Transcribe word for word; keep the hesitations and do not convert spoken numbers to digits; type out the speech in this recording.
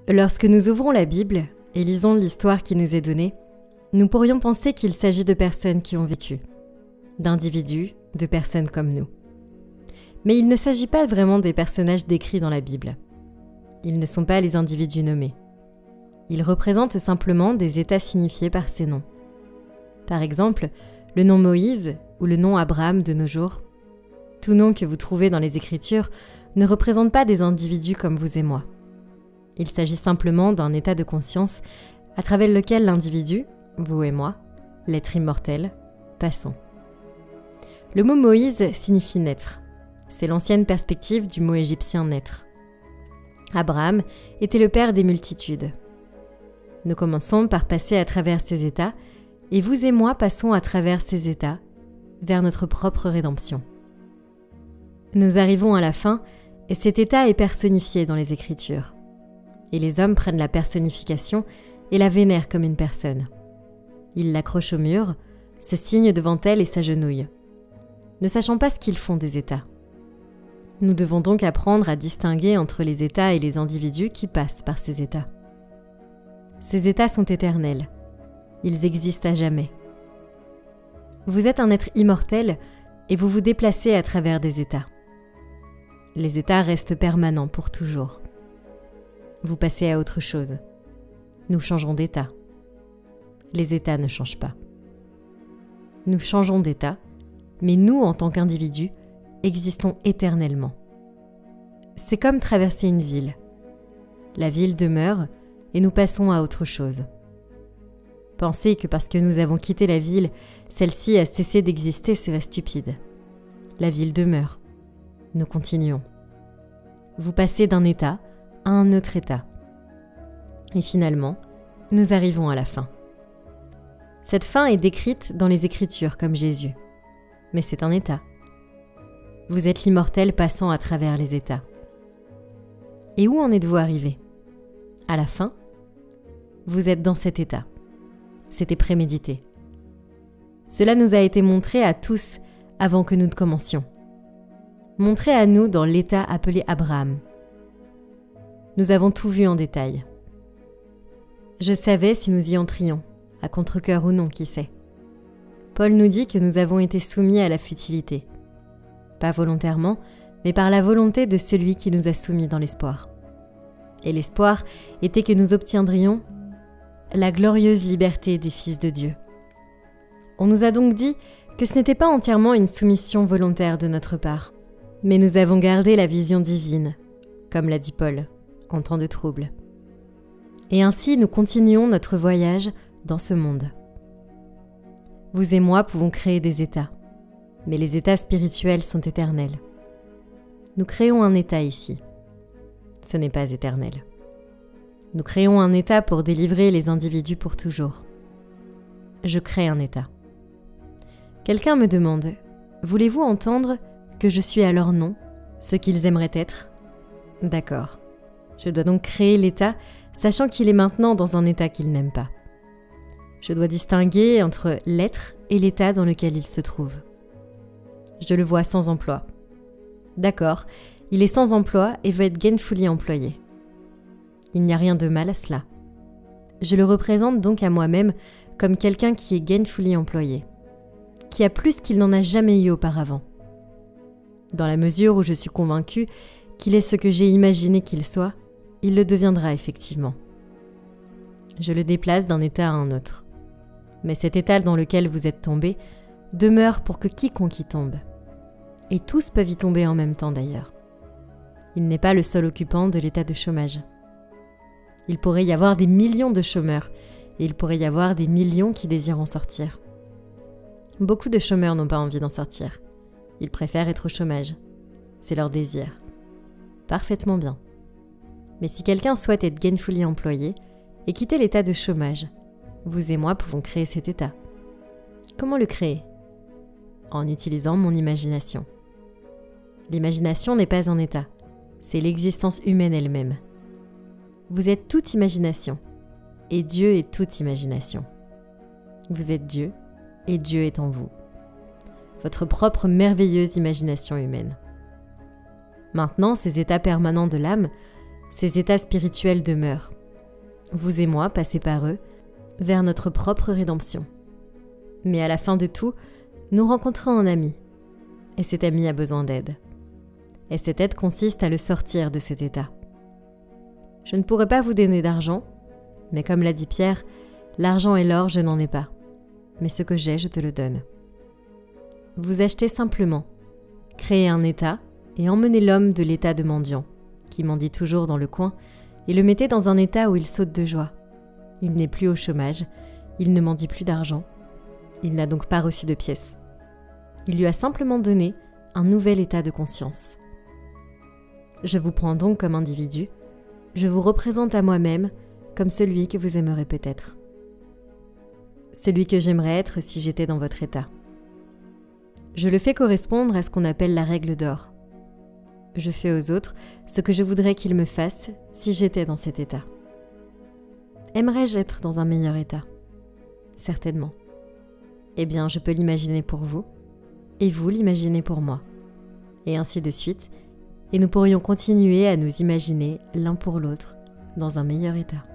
Lorsque nous ouvrons la Bible et lisons l'histoire qui nous est donnée, nous pourrions penser qu'il s'agit de personnes qui ont vécu, d'individus, de personnes comme nous. Mais il ne s'agit pas vraiment des personnages décrits dans la Bible. Ils ne sont pas les individus nommés. Ils représentent simplement des états signifiés par ces noms. Par exemple, le nom Moïse ou le nom Abraham de nos jours. Tout nom que vous trouvez dans les Écritures ne représente pas des individus comme vous et moi. Il s'agit simplement d'un état de conscience à travers lequel l'individu, vous et moi, l'être immortel, passons. Le mot Moïse signifie naître. C'est l'ancienne perspective du mot égyptien naître. Abraham était le père des multitudes. Nous commençons par passer à travers ces états, et vous et moi passons à travers ces états vers notre propre rédemption. Nous arrivons à la fin, et cet état est personnifié dans les Écritures. Et les hommes prennent la personnification et la vénèrent comme une personne. Ils l'accrochent au mur, se signent devant elle et s'agenouillent, ne sachant pas ce qu'ils font des états. Nous devons donc apprendre à distinguer entre les états et les individus qui passent par ces états. Ces états sont éternels. Ils existent à jamais. Vous êtes un être immortel et vous vous déplacez à travers des états. Les états restent permanents pour toujours. Vous passez à autre chose. Nous changeons d'état. Les états ne changent pas. Nous changeons d'état, mais nous, en tant qu'individus, existons éternellement. C'est comme traverser une ville. La ville demeure et nous passons à autre chose. Penser que parce que nous avons quitté la ville, celle-ci a cessé d'exister serait stupide. La ville demeure. Nous continuons. Vous passez d'un état à un autre état. Et finalement, nous arrivons à la fin. Cette fin est décrite dans les Écritures comme Jésus. Mais c'est un état. Vous êtes l'immortel passant à travers les états. Et où en êtes-vous arrivé? À la fin, vous êtes dans cet état. C'était prémédité. Cela nous a été montré à tous avant que nous ne commencions. Montré à nous dans l'état appelé Abraham. Nous avons tout vu en détail. Je savais si nous y entrions, à contre-cœur ou non, qui sait. Paul nous dit que nous avons été soumis à la futilité. Pas volontairement, mais par la volonté de celui qui nous a soumis dans l'espoir. Et l'espoir était que nous obtiendrions la glorieuse liberté des fils de Dieu. On nous a donc dit que ce n'était pas entièrement une soumission volontaire de notre part, mais nous avons gardé la vision divine, comme l'a dit Paul, en temps de trouble. Et ainsi nous continuons notre voyage dans ce monde. Vous et moi pouvons créer des états, mais les états spirituels sont éternels. Nous créons un état ici. Ce n'est pas éternel. Nous créons un état pour délivrer les individus pour toujours. Je crée un état. Quelqu'un me demande, voulez-vous entendre que je suis à leur nom, ce qu'ils aimeraient être? D'accord. Je dois donc créer l'état, sachant qu'il est maintenant dans un état qu'il n'aime pas. Je dois distinguer entre l'être et l'état dans lequel il se trouve. Je le vois sans emploi. D'accord, il est sans emploi et veut être gainfully employé. Il n'y a rien de mal à cela. Je le représente donc à moi-même comme quelqu'un qui est gainfully employé, qui a plus qu'il n'en a jamais eu auparavant. Dans la mesure où je suis convaincue qu'il est ce que j'ai imaginé qu'il soit, il le deviendra effectivement. Je le déplace d'un état à un autre. Mais cet état dans lequel vous êtes tombé demeure pour que quiconque y tombe. Et tous peuvent y tomber en même temps d'ailleurs. Il n'est pas le seul occupant de l'état de chômage. Il pourrait y avoir des millions de chômeurs, et il pourrait y avoir des millions qui désirent en sortir. Beaucoup de chômeurs n'ont pas envie d'en sortir. Ils préfèrent être au chômage. C'est leur désir. Parfaitement bien. Mais si quelqu'un souhaite être gainfully employé et quitter l'état de chômage, vous et moi pouvons créer cet état. Comment le créer? En utilisant mon imagination. L'imagination n'est pas un état, c'est l'existence humaine elle-même. Vous êtes toute imagination, et Dieu est toute imagination. Vous êtes Dieu, et Dieu est en vous. Votre propre merveilleuse imagination humaine. Maintenant, ces états permanents de l'âme, ces états spirituels demeurent, vous et moi passer par eux, vers notre propre rédemption. Mais à la fin de tout, nous rencontrons un ami, et cet ami a besoin d'aide. Et cette aide consiste à le sortir de cet état. Je ne pourrais pas vous donner d'argent, mais comme l'a dit Pierre, l'argent et l'or, je n'en ai pas, mais ce que j'ai, je te le donne. Vous achetez simplement, créez un état et emmenez l'homme de l'état de mendiant, qui mendie toujours dans le coin, et le mettez dans un état où il saute de joie. Il n'est plus au chômage, il ne mendie plus d'argent, il n'a donc pas reçu de pièces. Il lui a simplement donné un nouvel état de conscience. Je vous prends donc comme individu, je vous représente à moi-même comme celui que vous aimerez peut-être. Celui que j'aimerais être si j'étais dans votre état. Je le fais correspondre à ce qu'on appelle la règle d'or. Je fais aux autres ce que je voudrais qu'ils me fassent si j'étais dans cet état. Aimerais-je être dans un meilleur état ? Certainement. Eh bien, je peux l'imaginer pour vous, et vous l'imaginez pour moi, et ainsi de suite, et nous pourrions continuer à nous imaginer l'un pour l'autre dans un meilleur état.